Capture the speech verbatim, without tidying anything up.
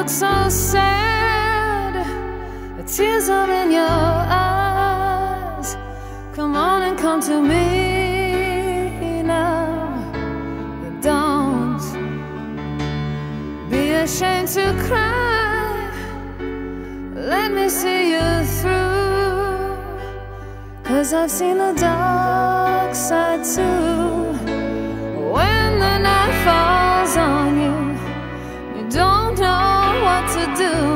look so sad, the tears are in your eyes. Come on and come to me now. Don't be ashamed to cry. Let me see you through, 'cause I've seen the dark side too. When the night falls on you, you don't know what to do.